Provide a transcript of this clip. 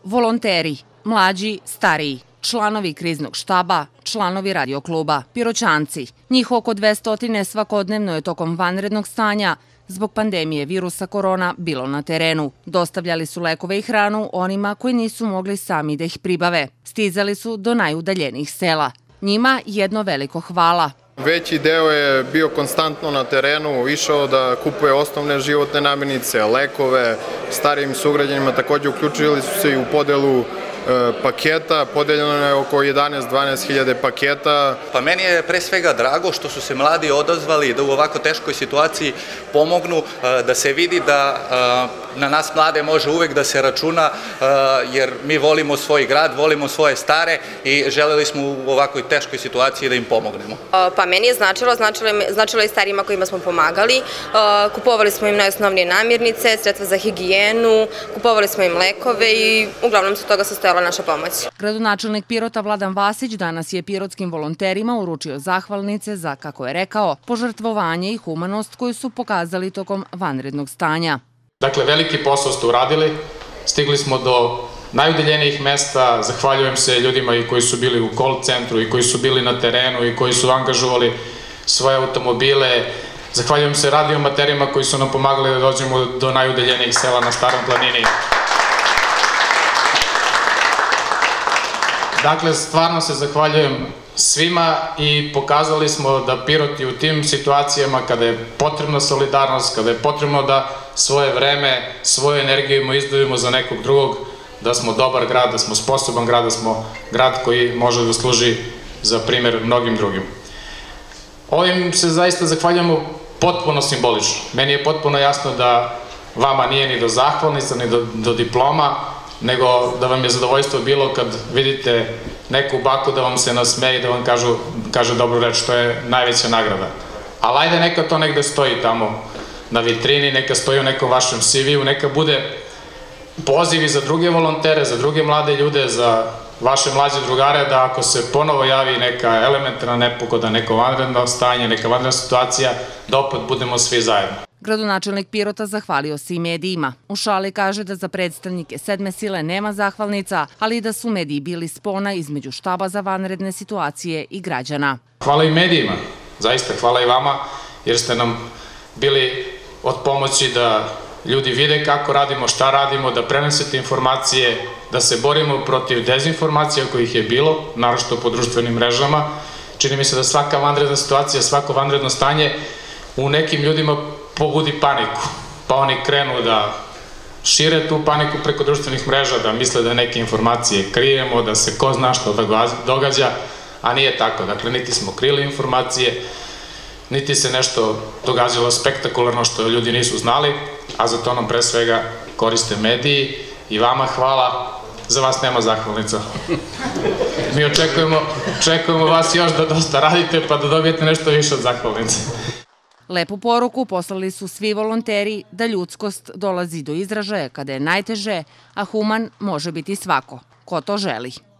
Volonteri, mlađi, stariji, članovi kriznog štaba, članovi radio kluba, piroćanci. Njih oko 200 svakodnevno je tokom vanrednog stanja zbog pandemije virusa korona bilo na terenu. Dostavljali su lekove i hranu onima koji nisu mogli sami da ih pribave. Stizali su do najudaljenijih sela. Njima jedno veliko hvala. Veći deo je bio konstantno na terenu, išao da kupuje osnovne životne namirnice, lekove, starijim sugrađanima takođe uključili su se i u podelu paketa, podeljeno je oko 11-12 hiljade paketa. Pa meni je pre svega drago što su se mladi odazvali da u ovako teškoj situaciji pomognu, da se vidi da na nas mlade može uvek da se računa, jer mi volimo svoj grad, volimo svoje stare i želeli smo u ovakvoj teškoj situaciji da im pomognemo. Pa meni je značilo i starijima kojima smo pomagali. Kupovali smo im najosnovnije namirnice, sredstva za higijenu, kupovali smo im lekove i uglavnom se toga sastojala naša pomoć. Gradonačelnik Pirota Vladan Vasić danas je pirotskim volonterima uručio zahvalnice za, kako je rekao, požrtvovanje i humanost koju su pokazali tokom vanrednog stanja. Dakle, veliki posao ste uradili, stigli smo do najudaljenijih mesta, zahvaljujem se ljudima i koji su bili u call centru i koji su bili na terenu i koji su angažovali svoje automobile, zahvaljujem se radiomaterima koji su nam pomagali da dođemo do najudaljenijih sela na Starom planini. Dakle, stvarno se zahvaljujem svima i pokazali smo da Piroti u tim situacijama kada je potrebna solidarnost, kada je potrebno da svoje vreme, svoju energiju izdvojimo za nekog drugog, da smo dobar grad, da smo sposoban grad, da smo grad koji može da služi za primer mnogim drugim. Ovim se zaista zahvaljujemo potpuno simbolično. Meni je potpuno jasno da vama nije ni do zahvalnica, ni do diploma, nego da vam je zadovoljstvo bilo kad vidite neku baku da vam se nasmeje i da vam kaže dobru reč, to je najveća nagrada. Ali ajde neka to negde stoji tamo na vitrini, neka stoji u nekom vašem CV-u, neka bude pozivi za druge volontere, za druge mlade ljude, za vaše mlađe drugare, da ako se ponovo javi neka elementarna nepogoda, neko vanredno stanje, neka vanredna situacija, da opet budemo svi zajedno. Gradonačelnik Pirota zahvalio se i medijima. U šali kaže da za predstavnike sedme sile nema zahvalnica, ali i da su mediji bili spona između štaba za vanredne situacije i građana. Hvala i medijima, zaista hvala i vama, jer ste nam bili od pomoći da ljudi vide kako radimo, šta radimo, da prenesete informacije, da se borimo protiv dezinformacija kojih je bilo, naročito po društvenim mrežama. Čini mi se da svaka vanredna situacija, svako vanredno stanje u nekim ljudima pobudi paniku, pa oni krenu da šire tu paniku preko društvenih mreža, da misle da neke informacije krijemo, da se ko zna što događa, a nije tako. Dakle, niti smo krili informacije, niti se nešto događalo spektakularno što ljudi nisu znali, a za to nam pre svega koriste mediji i vama hvala, za vas nema zahvalnica. Mi očekujemo vas još da dosta radite pa da dobijete nešto više od zahvalnice. Lepu poruku poslali su svi volonteri da ljudskost dolazi do izražaja kada je najteže, a human može biti svako ko to želi.